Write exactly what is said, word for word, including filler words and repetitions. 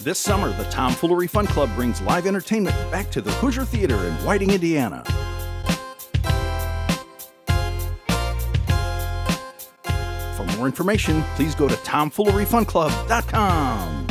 This summer, the Tomfoolery Fun Club brings live entertainment back to the Hoosier Theater in Whiting, Indiana. For more information, please go to tomfoolery fun club dot com.